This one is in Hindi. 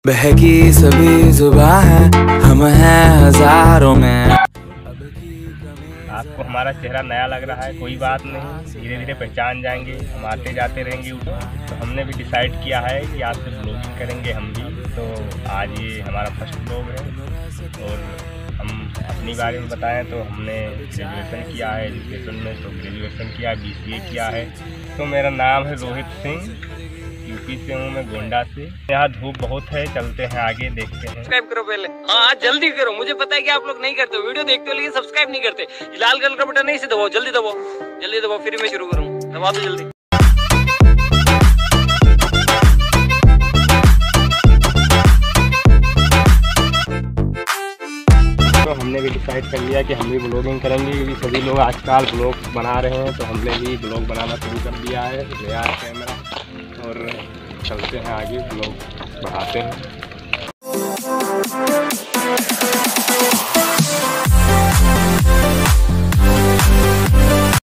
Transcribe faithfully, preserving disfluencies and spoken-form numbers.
बहकी सभी जुबां है, हम हैं हजारों में। आपको हमारा चेहरा नया लग रहा है, कोई बात नहीं, धीरे धीरे पहचान जाएंगे। हम आते जाते रहेंगे यूट्यूब। तो हमने भी डिसाइड किया है कि आपसे ब्लॉगिंग करेंगे हम भी। तो आज ये हमारा फर्स्ट ब्लॉग है। और हम अपनी बारे में बताएं तो हमने ग्रेजुएशन किया है एजुकेशन में। तो ग्रेजुएशन किया, बी सी ए किया है। तो मेरा नाम है रोहित सिंह, यूपी से हूँ मैं, गोंडा से। यहाँ धूप बहुत है, चलते हैं आगे, देखते हैं। सब्सक्राइब करो पहले, हाँ जल्दी करो। मुझे पता है कि आप लोग नहीं करते हो, वीडियो देखते हो लेकिन सब्सक्राइब नहीं करते। लाल कलर का बटन नहीं से दबाओ, जल्दी दबाओ, जल्दी दबाओ, फिर मैं शुरू करूँ। दबा दो जल्दी। तो हमने भी डिसाइड कर लिया कि हम भी ब्लॉगिंग करेंगे, क्योंकि सभी लोग आजकल ब्लॉग बना रहे हैं। तो हमने भी ब्लॉग बनाना शुरू कर दिया है, नया कैमरा, और चलते हैं आगे, ब्लॉग बढ़ाते हैं।